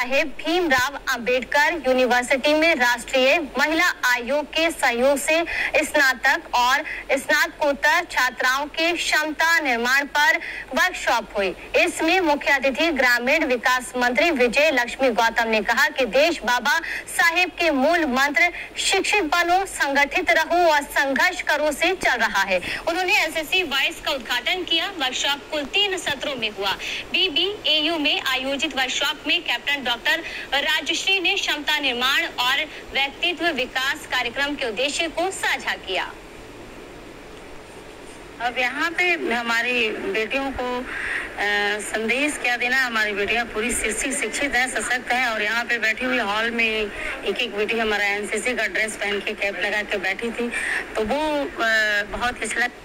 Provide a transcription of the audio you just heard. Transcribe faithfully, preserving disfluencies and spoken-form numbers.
Saheb Bhimrao Ambedkar university में राष्ट्रीय महिला आयोग के सहयोग से स्नातक और स्नातकोत्तर छात्राओं के क्षमता निर्माण पर वर्कशॉप हुई। इसमें मुख्य अतिथि ग्रामीण विकास मंत्री विजय लक्ष्मी गौतम ने कहा कि देश बाबा साहेब के मूल मंत्र शिक्षित बनो, संगठित रहो और संघर्ष करो से चल रहा है। उन्होंने एसएससी बाईस का उद्घाटन किया। वर्कशॉप कुल तीन सत्रों में हुआ। बीबीएयू में आयोजित वर्कशॉप में कैप्टन डॉक्टर राजश्री ने क्षमता निर्माण और व्यक्तित्व विकास कार्यक्रम के उद्देश्य को साझा किया। अब यहाँ पे हमारी बेटियों को आ, संदेश क्या देना। हमारी बेटियाँ पूरी शिक्षित शिक्षित हैं, सशक्त हैं और यहाँ पे बैठी हुई हॉल में एक एक बेटी हमारा एनसीसी का ड्रेस पहन के कैप लगा के बैठी थी, तो वो आ, बहुत अच्छा